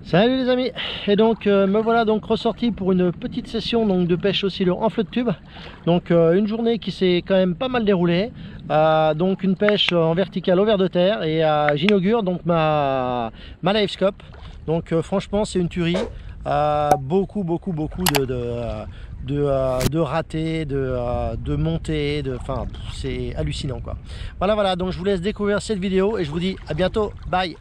Salut les amis, et donc me voilà donc ressorti pour une petite session donc de pêche oscilleur en flotte tube. Donc une journée qui s'est quand même pas mal déroulée, donc une pêche en verticale au ver de terre, et j'inaugure donc ma live scope. Donc franchement c'est une tuerie, beaucoup de ratés, de montées, enfin c'est hallucinant quoi. Voilà, donc je vous laisse découvrir cette vidéo et je vous dis à bientôt, bye.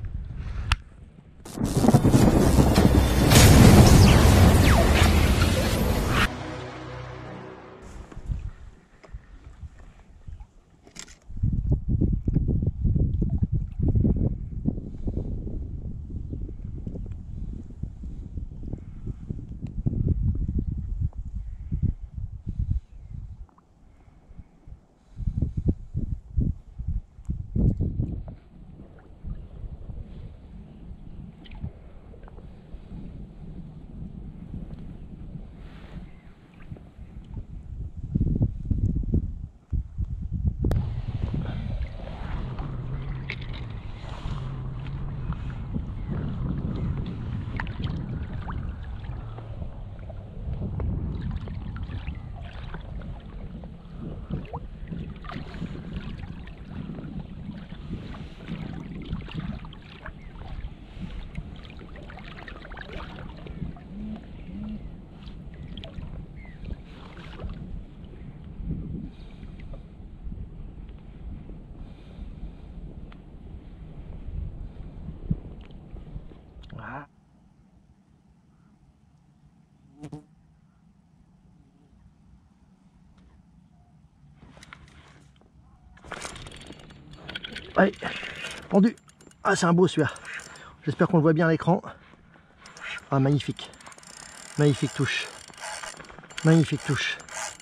Allez, pendu. Ah, c'est un beau celui-là. J'espère qu'on le voit bien à l'écran. Ah, magnifique. Magnifique touche. Magnifique touche.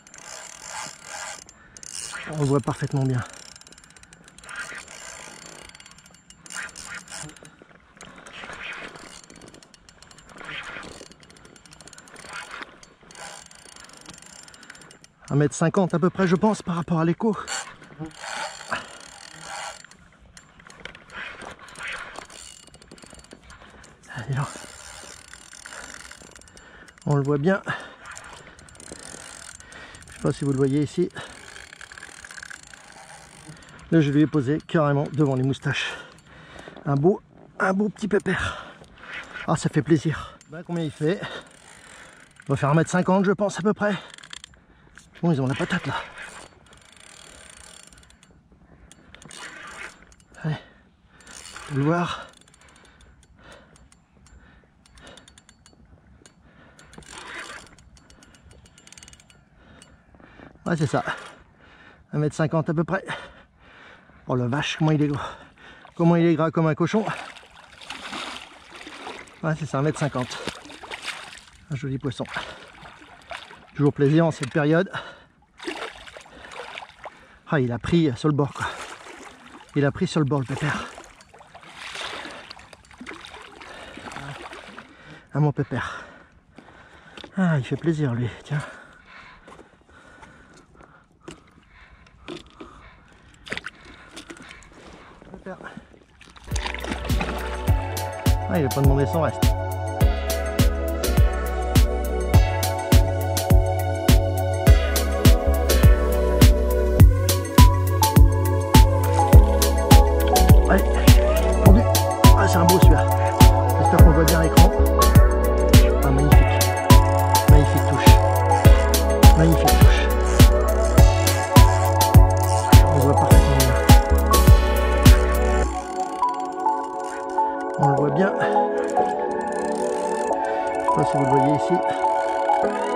On le voit parfaitement bien. Un mètre 50 à peu près, je pense, par rapport à l'écho. Allez, là. On le voit bien. Je sais pas si vous le voyez ici. Là, je lui ai posé carrément devant les moustaches. Un beau petit pépère. Ah, ça fait plaisir. Ben, combien il fait? On va faire 1,50 m, je pense, à peu près. Bon, ils ont la patate là. Allez, vous le voir. Ouais, c'est ça. 1,50 m à peu près. Oh la vache, comment il est gros. Comment il est gras comme un cochon. Ouais, c'est ça, 1,50 m. Un joli poisson. Toujours plaisir en cette période. Ah, il a pris sur le bord quoi. Il a pris sur le bord le pépère. Ah, mon pépère. Ah, il fait plaisir lui, tiens. Ah, il n'a pas demandé son reste. Allez, pendu. Ah, c'est un beau celui-là. J'espère qu'on voit bien à l'écran. Ah, magnifique. Magnifique touche. Magnifique touche. On le voit parfaitement bien. On le voit bien. Je sais pas si vous le voyez ici.